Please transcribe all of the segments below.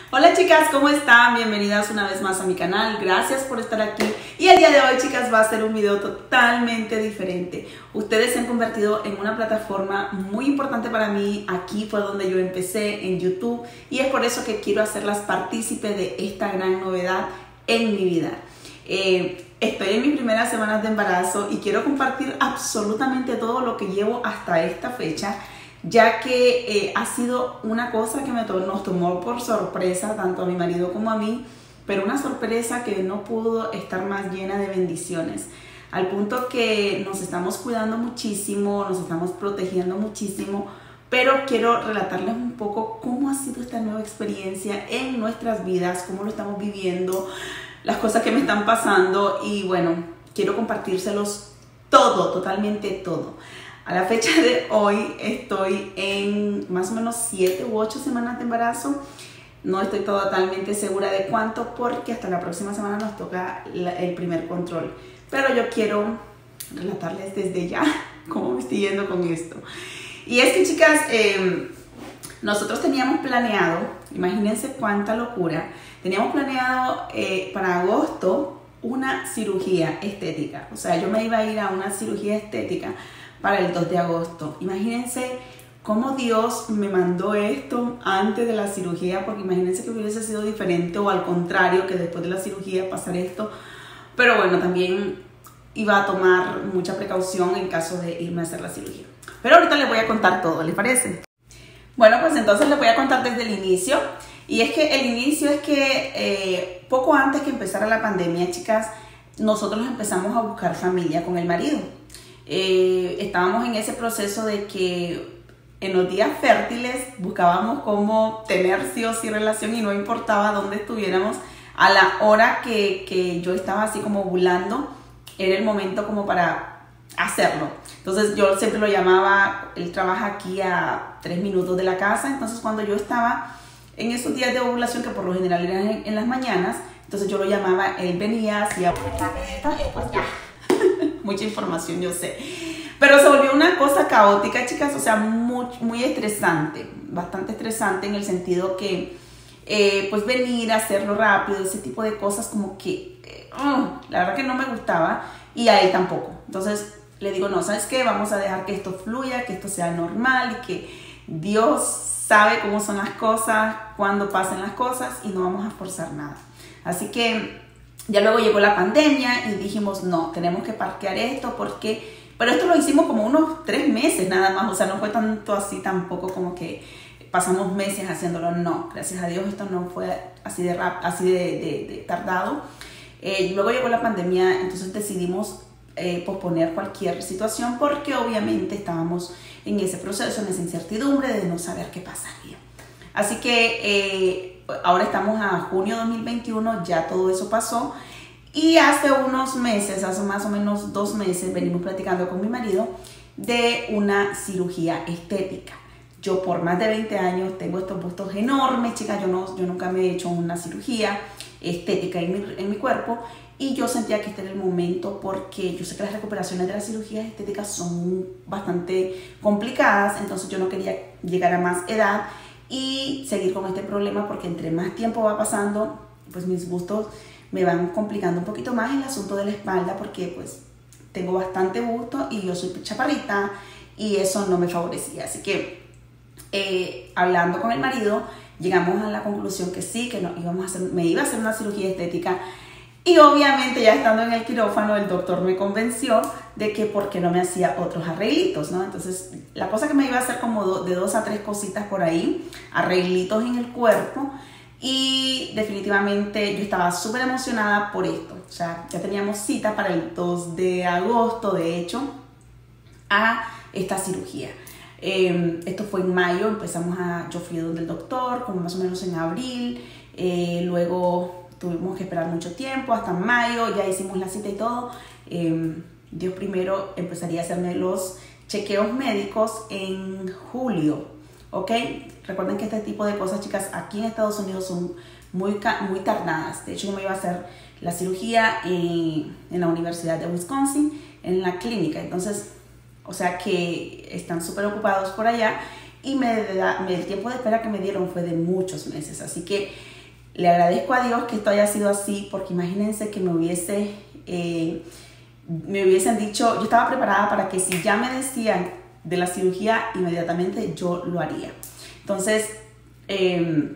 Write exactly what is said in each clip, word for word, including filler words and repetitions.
Hola chicas, ¿cómo están? Bienvenidas una vez más a mi canal, gracias por estar aquí. Y el día de hoy, chicas, va a ser un video totalmente diferente. Ustedes se han convertido en una plataforma muy importante para mí. Aquí fue donde yo empecé, en YouTube, y es por eso que quiero hacerlas partícipe de esta gran novedad en mi vida. Eh, estoy en mis primeras semanas de embarazo y quiero compartir absolutamente todo lo que llevo hasta esta fecha, ya que eh, ha sido una cosa que me to nos tomó por sorpresa, tanto a mi marido como a mí, pero una sorpresa que no pudo estar más llena de bendiciones, al punto que nos estamos cuidando muchísimo, nos estamos protegiendo muchísimo, pero quiero relatarles un poco cómo ha sido esta nueva experiencia en nuestras vidas, cómo lo estamos viviendo, las cosas que me están pasando, y bueno, quiero compartírselos todo, totalmente todo. A la fecha de hoy estoy en más o menos siete u ocho semanas de embarazo. No estoy totalmente segura de cuánto, porque hasta la próxima semana nos toca la, el primer control. Pero yo quiero relatarles desde ya cómo me estoy yendo con esto. Y es que, chicas, eh, nosotros teníamos planeado, imagínense cuánta locura, teníamos planeado eh, para agosto una cirugía estética. O sea, yo me iba a ir a una cirugía estética para el dos de agosto. Imagínense cómo Dios me mandó esto antes de la cirugía, porque imagínense que hubiese sido diferente, o al contrario, que después de la cirugía pasar esto. Pero bueno, también iba a tomar mucha precaución en caso de irme a hacer la cirugía. Pero ahorita les voy a contar todo, ¿les parece? Bueno, pues entonces les voy a contar desde el inicio. Y es que el inicio es que eh, poco antes que empezara la pandemia, chicas, nosotros empezamos a buscar familia con el marido. Eh, estábamos en ese proceso de que en los días fértiles buscábamos cómo tener sí o sí relación, y no importaba dónde estuviéramos, a la hora que, que yo estaba así como ovulando, era el momento como para hacerlo. Entonces yo siempre lo llamaba, él trabaja aquí a tres minutos de la casa, entonces cuando yo estaba en esos días de ovulación, que por lo general eran en, en las mañanas, entonces yo lo llamaba, él venía, hacía pues ya. Mucha información, yo sé, pero se volvió una cosa caótica, chicas, o sea, muy, muy estresante, bastante estresante, en el sentido que eh, pues venir a hacerlo rápido, ese tipo de cosas, como que eh, uh, la verdad que no me gustaba, y a él tampoco. Entonces le digo, no, ¿sabes qué? Vamos a dejar que esto fluya, que esto sea normal, y que Dios sabe cómo son las cosas, cuándo pasen las cosas, y no vamos a forzar nada. Así que ya luego llegó la pandemia y dijimos, no, tenemos que parquear esto, porque... Pero esto lo hicimos como unos tres meses nada más, o sea, no fue tanto así tampoco como que pasamos meses haciéndolo, no. Gracias a Dios esto no fue así de, rap, así de, de, de tardado. Eh, luego llegó la pandemia, entonces decidimos eh, posponer cualquier situación, porque obviamente estábamos en ese proceso, en esa incertidumbre de no saber qué pasaría. Así que... Eh, ahora estamos a junio de dos mil veintiuno, ya todo eso pasó, y hace unos meses, hace más o menos dos meses, venimos platicando con mi marido de una cirugía estética. Yo por más de veinte años tengo estos bustos enormes, chicas, yo, no, yo nunca me he hecho una cirugía estética en mi, en mi cuerpo, y yo sentía que este era el momento, porque yo sé que las recuperaciones de las cirugías estéticas son bastante complicadas, entonces yo no quería llegar a más edad y seguir con este problema, porque entre más tiempo va pasando, pues mis gustos me van complicando un poquito más el asunto de la espalda, porque pues tengo bastante gusto y yo soy chaparrita y eso no me favorecía. Así que eh, hablando con el marido, llegamos a la conclusión que sí, que no, íbamos a hacer, me iba a hacer una cirugía estética. Y obviamente ya estando en el quirófano, el doctor me convenció de que por qué no me hacía otros arreglitos, ¿no? Entonces la cosa que me iba a hacer como do, de dos a tres cositas por ahí, arreglitos en el cuerpo, y definitivamente yo estaba súper emocionada por esto. O sea, ya teníamos cita para el dos de agosto, de hecho, a esta cirugía. Eh, esto fue en mayo, empezamos a, yo fui donde el doctor, como más o menos en abril, eh, luego... tuvimos que esperar mucho tiempo, hasta mayo, ya hicimos la cita y todo. Eh, Dios primero empezaría a hacerme los chequeos médicos en julio, ¿ok? Recuerden que este tipo de cosas, chicas, aquí en Estados Unidos son muy, muy tardadas. De hecho, yo me iba a hacer la cirugía en, en la Universidad de Wisconsin, en la clínica. Entonces, o sea que están súper ocupados por allá, y me da, me, el tiempo de espera que me dieron fue de muchos meses. Así que Le agradezco a Dios que esto haya sido así, porque imagínense que me hubiese, eh, me hubiesen dicho, yo estaba preparada para que si ya me decían de la cirugía, inmediatamente yo lo haría. Entonces, eh,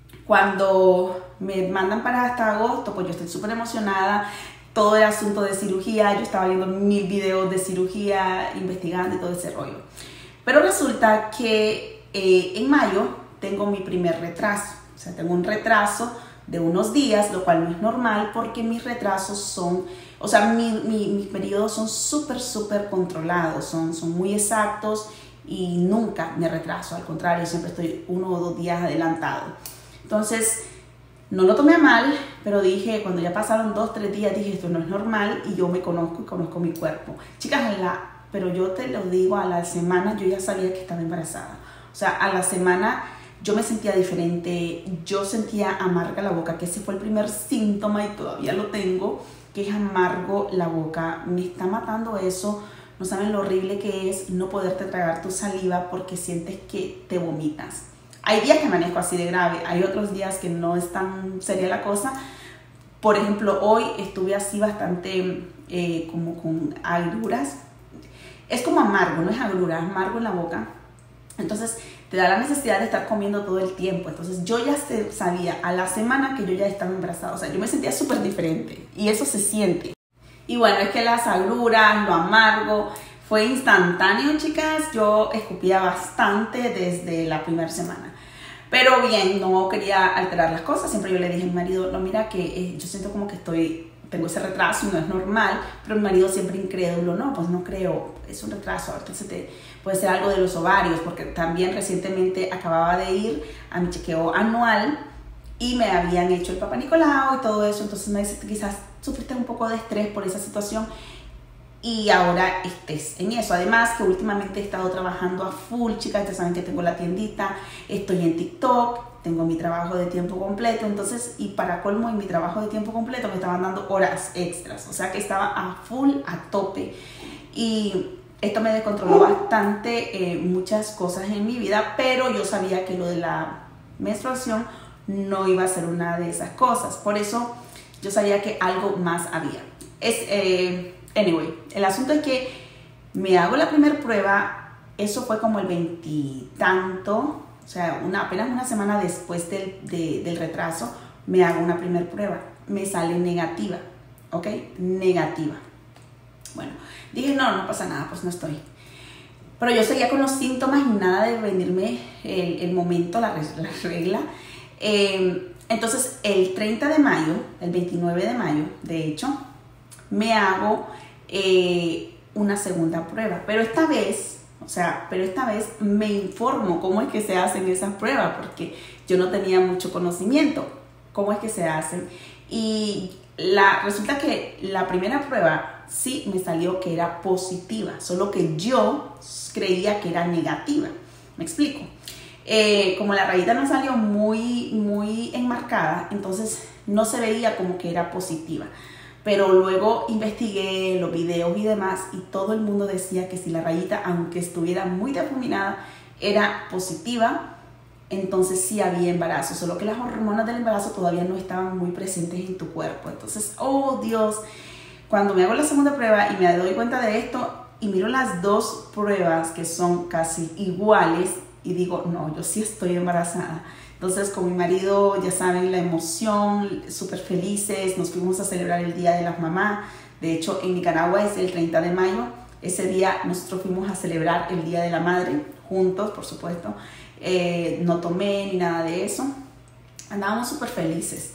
cuando me mandan para hasta agosto, pues yo estoy súper emocionada. Todo el asunto de cirugía, yo estaba viendo mil videos de cirugía, investigando y todo ese rollo. Pero resulta que eh, en mayo tengo mi primer retraso. O sea, tengo un retraso de unos días, lo cual no es normal porque mis retrasos son, o sea, mi, mi, mis periodos son súper, súper controlados, son, son muy exactos y nunca me retraso. Al contrario, siempre estoy uno o dos días adelantado. Entonces, no lo tomé mal, pero dije, cuando ya pasaron dos, tres días, dije, esto no es normal y yo me conozco y conozco mi cuerpo. Chicas, la, pero yo te lo digo, a la semana yo ya sabía que estaba embarazada. O sea, a la semana yo me sentía diferente, yo sentía amarga la boca, que ese fue el primer síntoma y todavía lo tengo, que es amargo la boca. Me está matando eso. No saben lo horrible que es no poderte tragar tu saliva porque sientes que te vomitas. Hay días que amanezco así de grave, hay otros días que no es tan seria la cosa. Por ejemplo, hoy estuve así bastante eh, como con agruras. Es como amargo, no es agrura, es amargo en la boca. Entonces te da la necesidad de estar comiendo todo el tiempo. Entonces yo ya sabía a la semana que yo ya estaba embarazada. O sea, yo me sentía súper diferente y eso se siente. Y bueno, es que las agruras, lo amargo, fue instantáneo, chicas. Yo escupía bastante desde la primera semana. Pero bien, no quería alterar las cosas. Siempre yo le dije a mi marido, no, mira que eh, yo siento como que estoy, tengo ese retraso y no es normal. Pero mi marido siempre incrédulo, no, pues no creo, es un retraso. Entonces te, puede ser algo de los ovarios, porque también recientemente acababa de ir a mi chequeo anual y me habían hecho el Papá Nicolau y todo eso. Entonces me dice, quizás sufriste un poco de estrés por esa situación. Y ahora estés en eso. Además que últimamente he estado trabajando a full, chicas. Ya saben que tengo la tiendita, estoy en TikTok, tengo mi trabajo de tiempo completo. Entonces, y para colmo, en mi trabajo de tiempo completo me estaban dando horas extras. O sea que estaba a full, a tope. Y esto me descontroló bastante eh, muchas cosas en mi vida. Pero yo sabía que lo de la menstruación no iba a ser una de esas cosas. Por eso yo sabía que algo más había. Es... Eh, Anyway, el asunto es que me hago la primera prueba, eso fue como el veintitanto, o sea, una, apenas una semana después del, de, del retraso, me hago una primera prueba, me sale negativa, ¿ok? Negativa. Bueno, dije, no, no pasa nada, pues no estoy. Pero yo seguía con los síntomas y nada de venirme el, el momento, la, la regla. Eh, entonces, el treinta de mayo, el veintinueve de mayo, de hecho, me hago eh, una segunda prueba, pero esta vez, o sea, pero esta vez me informo cómo es que se hacen esas pruebas, porque yo no tenía mucho conocimiento cómo es que se hacen. Y la, resulta que la primera prueba sí me salió que era positiva, solo que yo creía que era negativa. ¿Me explico? Eh, como la rayita no salió muy, muy enmarcada, entonces no se veía como que era positiva. Pero luego investigué los videos y demás y todo el mundo decía que si la rayita, aunque estuviera muy difuminada, era positiva, entonces sí había embarazo. Solo que las hormonas del embarazo todavía no estaban muy presentes en tu cuerpo. Entonces, oh Dios, cuando me hago la segunda prueba y me doy cuenta de esto y miro las dos pruebas que son casi iguales y digo, no, yo sí estoy embarazada. Entonces con mi marido, ya saben, la emoción, súper felices, nos fuimos a celebrar el Día de las Mamás. De hecho, en Nicaragua es el treinta de mayo. Ese día nosotros fuimos a celebrar el Día de la Madre, juntos, por supuesto. Eh, no tomé ni nada de eso. Andábamos súper felices.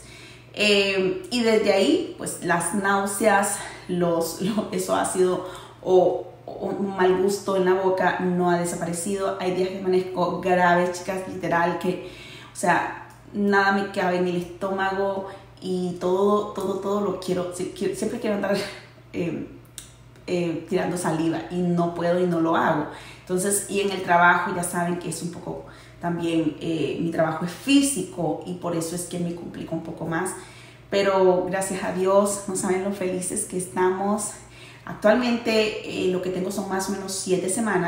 Eh, y desde ahí, pues las náuseas, los, lo, eso ha sido o, o un mal gusto en la boca, no ha desaparecido. Hay días que amanezco graves, chicas, literal, que... O sea, nada me cabe en el estómago y todo, todo, todo lo quiero, siempre quiero andar eh, eh, tirando saliva y no puedo y no lo hago. Entonces, y en el trabajo ya saben que es un poco, también eh, mi trabajo es físico y por eso es que me complica un poco más. Pero gracias a Dios, no saben lo felices que estamos. Actualmente eh, lo que tengo son más o menos siete semanas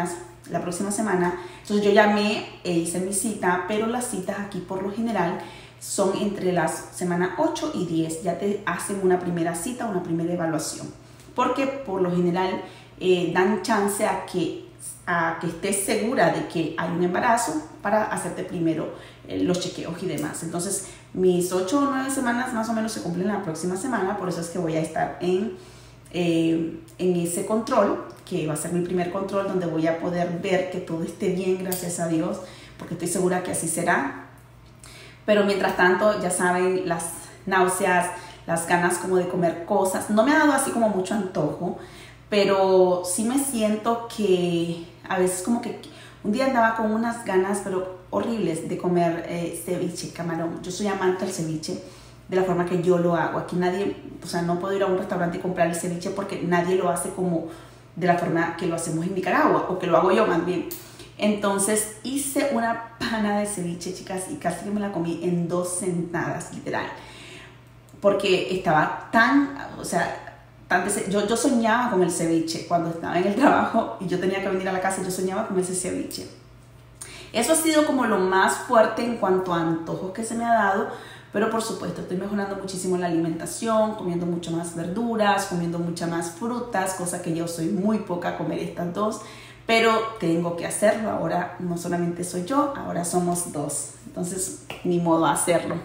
la próxima semana. Entonces yo llamé e hice mi cita, pero las citas aquí por lo general son entre las semanas ocho y diez. Ya te hacen una primera cita, una primera evaluación. Porque por lo general eh, dan chance a que, a que estés segura de que hay un embarazo para hacerte primero eh, los chequeos y demás. Entonces mis ocho o nueve semanas más o menos se cumplen la próxima semana. Por eso es que voy a estar en, eh, en ese control, que va a ser mi primer control, donde voy a poder ver que todo esté bien, gracias a Dios, porque estoy segura que así será. Pero mientras tanto, ya saben, las náuseas, las ganas como de comer cosas. No me ha dado así como mucho antojo, pero sí me siento que a veces como que un día andaba con unas ganas, pero horribles, de comer eh, ceviche, camarón. Yo soy amante del ceviche de la forma que yo lo hago. Aquí nadie, o sea, no puedo ir a un restaurante y comprar el ceviche porque nadie lo hace como de la forma que lo hacemos en Nicaragua, o que lo hago yo más bien. Entonces hice una pana de ceviche, chicas, y casi que me la comí en dos sentadas, literal. Porque estaba tan, o sea, tan yo, yo soñaba con el ceviche cuando estaba en el trabajo y yo tenía que venir a la casa, yo soñaba con ese ceviche. Eso ha sido como lo más fuerte en cuanto a antojos que se me ha dado, pero por supuesto estoy mejorando muchísimo la alimentación, comiendo mucho más verduras, comiendo muchas más frutas, cosa que yo soy muy poca a comer estas dos, pero tengo que hacerlo. Ahora no solamente soy yo, ahora somos dos, entonces ni modo a hacerlo.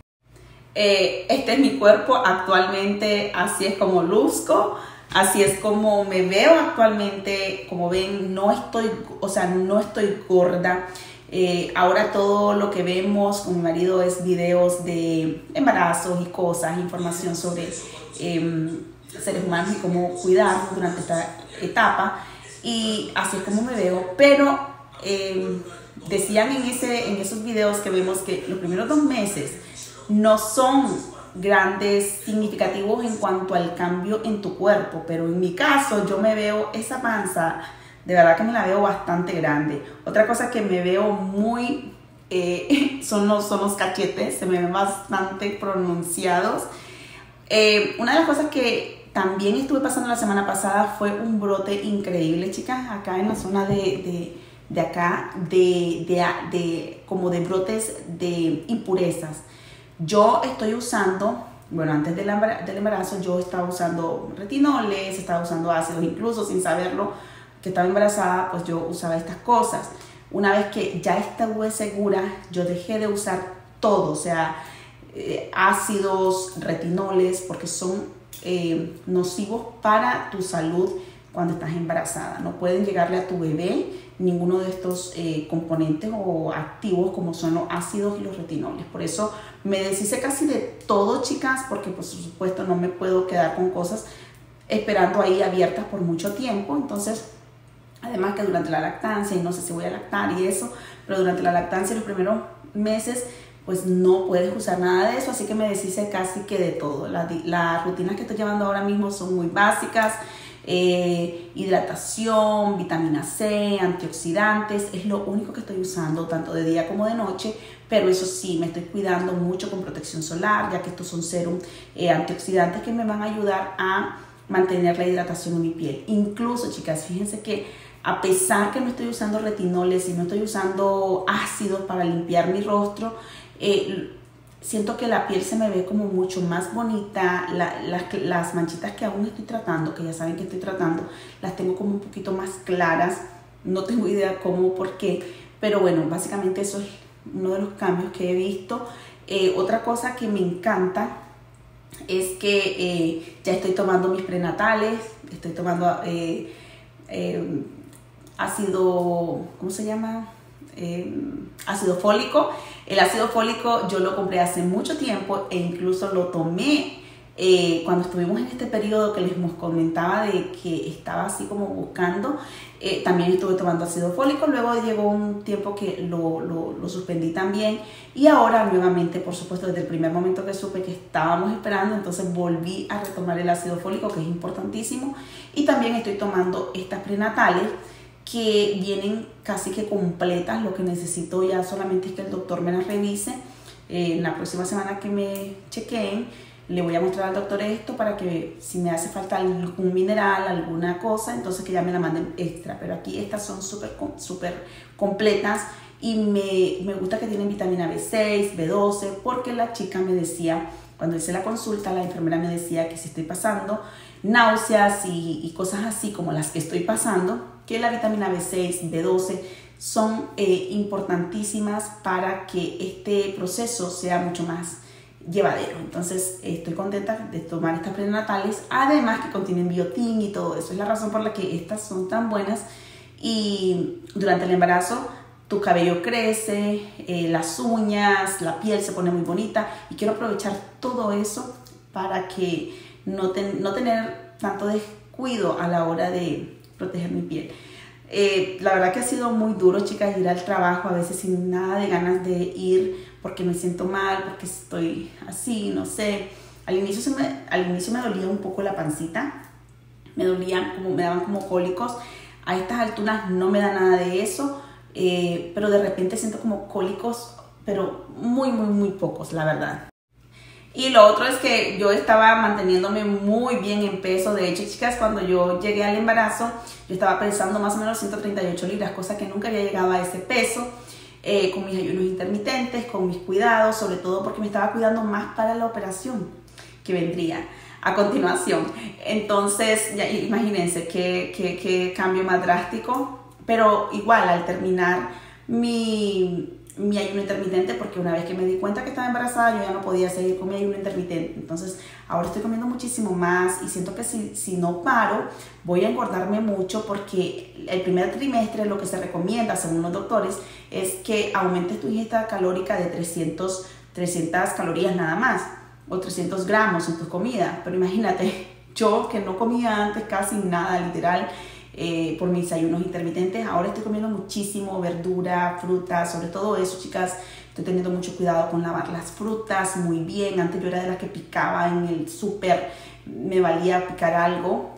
Eh, este es mi cuerpo actualmente, así es como luzco, así es como me veo actualmente. Como ven, no estoy, o sea, no estoy gorda. Eh, ahora todo lo que vemos con mi marido es videos de embarazos y cosas, información sobre eh, seres humanos y cómo cuidarnos durante esta etapa, y así es como me veo. Pero eh, decían en, ese, en esos videos que vemos que los primeros dos meses no son grandes, significativos en cuanto al cambio en tu cuerpo, pero en mi caso yo me veo esa panza, de verdad que me la veo bastante grande. Otra cosa que me veo muy, eh, son, los, son los cachetes, se me ven bastante pronunciados. Eh, una de las cosas que también estuve pasando la semana pasada fue un brote increíble, chicas, acá en la zona de, de, de acá, de, de, de, como de brotes de impurezas. Yo estoy usando, bueno, antes del embarazo yo estaba usando retinoles, estaba usando ácidos, incluso sin saberlo que estaba embarazada, pues yo usaba estas cosas. Una vez que ya estuve segura, yo dejé de usar todo, o sea, eh, ácidos, retinoles, porque son eh, nocivos para tu salud cuando estás embarazada. No pueden llegarle a tu bebé ninguno de estos eh, componentes o activos como son los ácidos y los retinoles. Por eso me deshice casi de todo, chicas, porque por supuesto no me puedo quedar con cosas esperando ahí abiertas por mucho tiempo. Entonces, además que durante la lactancia, y no sé si voy a lactar y eso, pero durante la lactancia, los primeros meses, pues no puedes usar nada de eso, así que me deshice casi que de todo. Las la rutinas que estoy llevando ahora mismo son muy básicas. Eh, hidratación, vitamina C, antioxidantes, es lo único que estoy usando tanto de día como de noche, pero eso sí, me estoy cuidando mucho con protección solar, ya que estos son serum eh, antioxidantes que me van a ayudar a mantener la hidratación en mi piel. Incluso, chicas, fíjense que a pesar que no estoy usando retinoles y no estoy usando ácidos para limpiar mi rostro, eh, siento que la piel se me ve como mucho más bonita. La, la, las manchitas que aún estoy tratando, que ya saben que estoy tratando, las tengo como un poquito más claras. No tengo idea cómo, por qué, pero bueno, básicamente eso es uno de los cambios que he visto. Eh, otra cosa que me encanta es que eh, ya estoy tomando mis prenatales, estoy tomando eh, eh, ácido, ¿cómo se llama? Eh, ácido fólico. El ácido fólico yo lo compré hace mucho tiempo e incluso lo tomé eh, cuando estuvimos en este periodo que les comentaba de que estaba así como buscando. Eh, también estuve tomando ácido fólico, luego llegó un tiempo que lo, lo, lo suspendí también, y ahora nuevamente, por supuesto, desde el primer momento que supe que estábamos esperando, entonces volví a retomar el ácido fólico, que es importantísimo. Y también estoy tomando estas prenatales que vienen casi que completas. Lo que necesito ya solamente es que el doctor me las revise eh, en la próxima semana que me chequeen. le voy a mostrar al doctor esto para que si me hace falta algún mineral, alguna cosa, entonces que ya me la manden extra. Pero aquí estas son súper súper completas y me, me gusta que tienen vitamina B seis, B doce, porque la chica me decía, cuando hice la consulta, la enfermera me decía que si estoy pasando náuseas y, y cosas así como las que estoy pasando, que la vitamina B seis, B doce son eh, importantísimas para que este proceso sea mucho más llevadero. Entonces estoy contenta de tomar estas prenatales, además que contienen biotín y todo eso. Es la razón por la que estas son tan buenas. Y durante el embarazo tu cabello crece, eh, las uñas, la piel se pone muy bonita, y quiero aprovechar todo eso para que no, ten, no tener tanto descuido a la hora de proteger mi piel. Eh, la verdad que ha sido muy duro, chicas, ir al trabajo a veces sin nada de ganas de ir porque me siento mal, porque estoy así, no sé. Al inicio, se me, al inicio me dolía un poco la pancita, me dolían, como, me daban como cólicos. A estas alturas no me da nada de eso, eh, pero de repente siento como cólicos, pero muy, muy, muy pocos, la verdad. Y lo otro es que yo estaba manteniéndome muy bien en peso. De hecho, chicas, cuando yo llegué al embarazo, yo estaba pesando más o menos ciento treinta y ocho libras, cosa que nunca había llegado a ese peso, eh, con mis ayunos intermitentes, con mis cuidados, sobre todo porque me estaba cuidando más para la operación que vendría a continuación. Entonces, ya imagínense qué, qué, qué cambio más drástico, pero igual al terminar mi... mi ayuno intermitente, porque una vez que me di cuenta que estaba embarazada yo ya no podía seguir con mi ayuno intermitente. Entonces ahora estoy comiendo muchísimo más y siento que si, si no paro voy a engordarme mucho, porque el primer trimestre lo que se recomienda según los doctores es que aumentes tu ingesta calórica de trescientas calorías nada más, o trescientos gramos en tu comida. Pero imagínate, yo que no comía antes casi nada, literal, Eh, por mis ayunos intermitentes, ahora estoy comiendo muchísimo verdura, frutas, sobre todo eso, chicas. Estoy teniendo mucho cuidado con lavar las frutas muy bien. Antes yo era de las que picaba en el súper, me valía picar algo,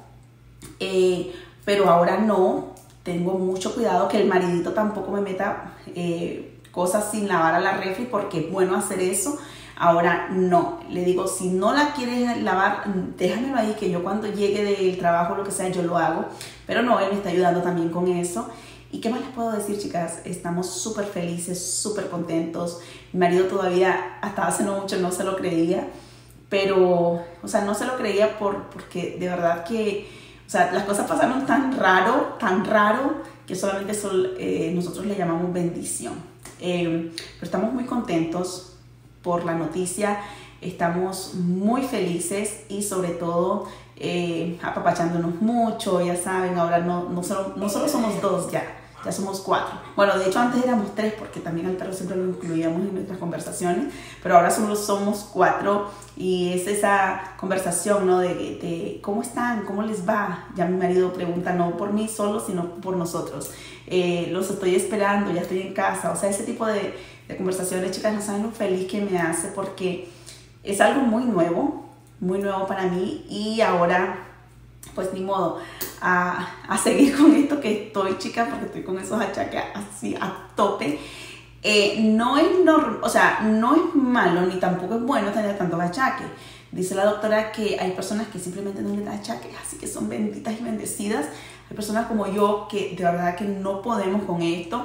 eh, pero ahora no, tengo mucho cuidado que el maridito tampoco me meta eh, cosas sin lavar a la refri, porque es bueno hacer eso. Ahora no, le digo, si no la quieres lavar, déjamelo ahí, que yo cuando llegue del trabajo, lo que sea, yo lo hago. Pero no, él me está ayudando también con eso. ¿Y qué más les puedo decir, chicas? Estamos súper felices, súper contentos. Mi marido todavía, hasta hace no mucho, no se lo creía. Pero, o sea, no se lo creía por, porque de verdad que, o sea, las cosas pasaron tan raro, tan raro, que solamente son, eh, nosotros le llamamos bendición. Eh, pero estamos muy contentos por la noticia, estamos muy felices y sobre todo eh, apapachándonos mucho. Ya saben, ahora no, no, solo, no solo somos dos, ya, ya somos cuatro. Bueno, de hecho antes éramos tres, porque también al perro siempre lo incluíamos en nuestras conversaciones, pero ahora solo somos cuatro, y es esa conversación, ¿no? De, de cómo están, cómo les va. Ya mi marido pregunta no por mí solo, sino por nosotros. Eh, los estoy esperando, ya estoy en casa. O sea, ese tipo de, de conversaciones, chicas, no saben lo feliz que me hace, porque es algo muy nuevo, muy nuevo para mí, y ahora pues ni modo, a, a seguir con esto que estoy, chicas, porque estoy con esos achaques así a tope. Eh, no es normal, o sea, no es malo ni tampoco es bueno tener tantos achaques. Dice la doctora que hay personas que simplemente no les da achaques, así que son benditas y bendecidas. Hay personas como yo que de verdad que no podemos con esto,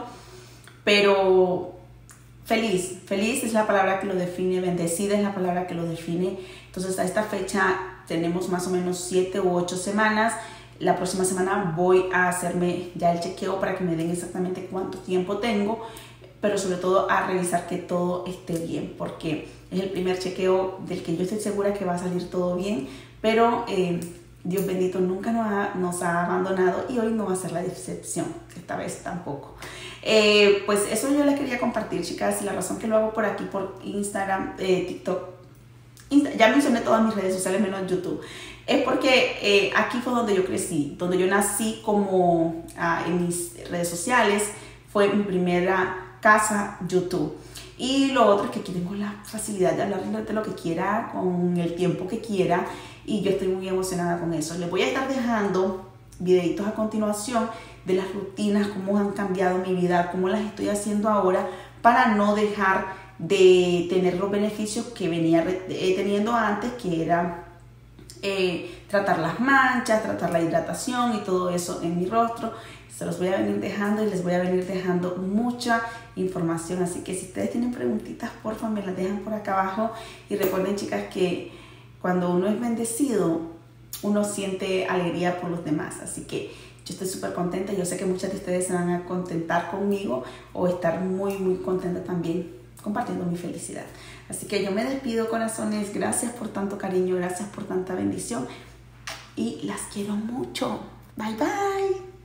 pero feliz, feliz es la palabra que lo define, bendecida es la palabra que lo define. Entonces a esta fecha tenemos más o menos siete u ocho semanas. La próxima semana voy a hacerme ya el chequeo para que me den exactamente cuánto tiempo tengo, pero sobre todo a revisar que todo esté bien, porque es el primer chequeo del que yo estoy segura que va a salir todo bien, pero eh, Dios bendito nunca nos ha, nos ha abandonado, y hoy no va a ser la decepción, esta vez tampoco. Eh, pues eso yo les quería compartir, chicas, y la razón que lo hago por aquí, por Instagram, eh, TikTok, Insta, ya mencioné todas mis redes sociales menos YouTube, es porque eh, aquí fue donde yo crecí, donde yo nací como ah, en mis redes sociales, fue mi primera casa YouTube. Y lo otro es que aquí tengo la facilidad de hablar de lo que quiera, con el tiempo que quiera, y yo estoy muy emocionada con eso. Les voy a estar dejando videitos a continuación de las rutinas, cómo han cambiado mi vida, cómo las estoy haciendo ahora, para no dejar de tener los beneficios que venía teniendo antes, que era eh, tratar las manchas, tratar la hidratación y todo eso en mi rostro. Se los voy a venir dejando y les voy a venir dejando mucha información, así que si ustedes tienen preguntitas, por favor me las dejan por acá abajo. Y recuerden, chicas, que cuando uno es bendecido, uno siente alegría por los demás, así que yo estoy súper contenta. Yo sé que muchas de ustedes se van a contentar conmigo o estar muy muy contenta también compartiendo mi felicidad. Así que yo me despido, corazones. Gracias por tanto cariño, gracias por tanta bendición y las quiero mucho. Bye bye.